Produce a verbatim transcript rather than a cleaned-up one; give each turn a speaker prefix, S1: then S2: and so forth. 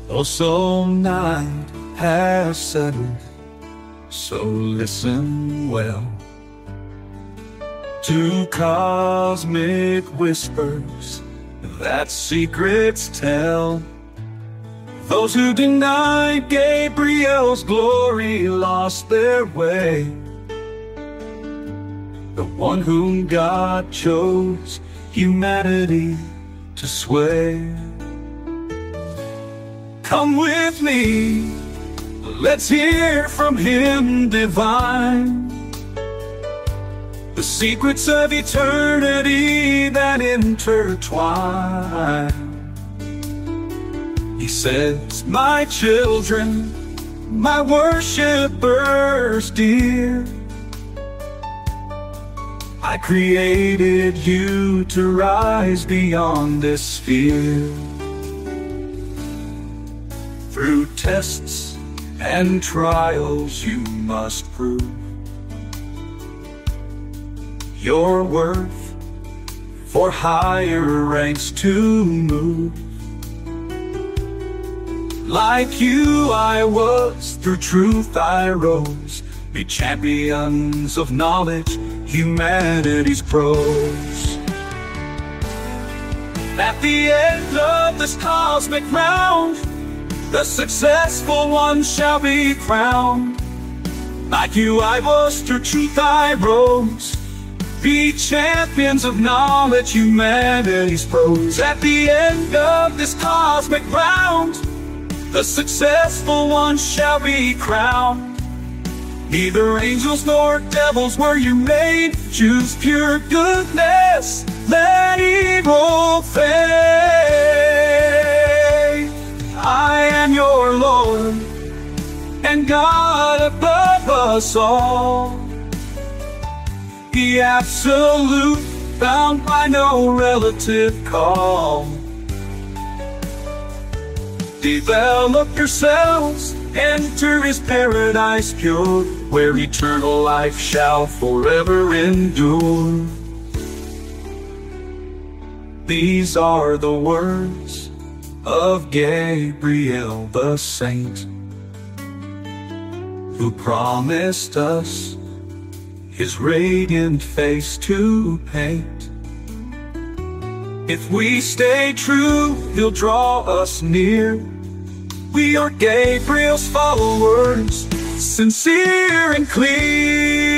S1: Oh, so night has settled, so listen well to cosmic whispers that secrets tell. Those who denied Gabriel's glory lost their way. The one whom God chose humanity to sway. Come with me, let's hear from him divine, the secrets of eternity that intertwine. He says, my children, my worshipers dear, I created you to rise beyond this sphere. Through tests and trials you must prove your worth for higher ranks to move. Like you I was, through truth I rose. Be champions of knowledge, humanity's pros. At the end of this cosmic round, the successful one shall be crowned. Like you I was, through truth I rose. Be champions of knowledge, humanity's pros. At the end of this cosmic round, the successful one shall be crowned. Neither angels nor devils were you made. Choose pure goodness, let evil fade. I am your Lord and God above us all, the absolute, bound by no relative call. Develop yourselves, enter his paradise pure, where eternal life shall forever endure. These are the words of Gabriel the saint, who promised us his radiant face to paint. If we stay true, he'll draw us near. We are Gabriel's followers, sincere and clear.